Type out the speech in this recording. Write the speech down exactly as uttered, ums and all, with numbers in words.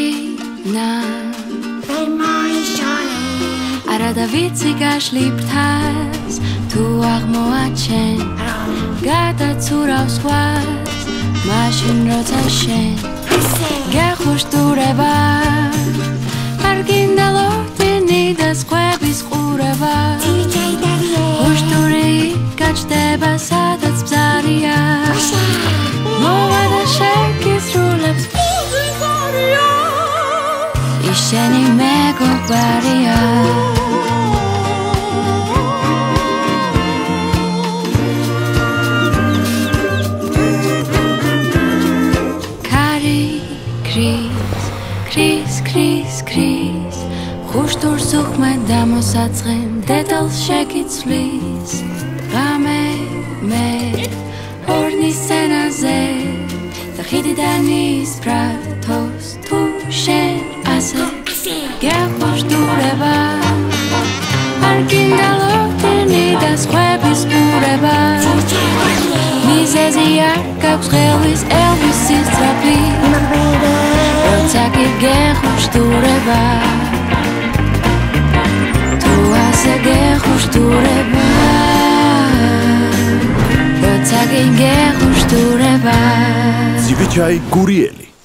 Karina ვერ მოიშალე არა და ვიცი გაშლიფთას თუ აღმოაჩენ გადაცურავ სხვას მაშინ როცა შენ გეხუშტურება არ გინდა ლოთინი და სხვების ყურება ხუშტური გაჩნდება სადაც ბზარია მოვა და შეგისრულებს მუსიკარია ის შენი მეგობარია Kris, kris, kris ხუშტურს უხმენ და მოსაწყენ დედალს შეგიცვლის ღამე მე ორნის სცენაზე და ხიდიდან ისფრათოს თუ შენ ასე გეხუშტურება არ გინდა ლოთინი და სხვების ყურება მიზეზი არ გაქვს ხელის ელვისის ძრაფი როცა კი გეხუშტურება თუ ასე გეხუშტურება როცა კი გეხუშტურება Zivijay Gurieli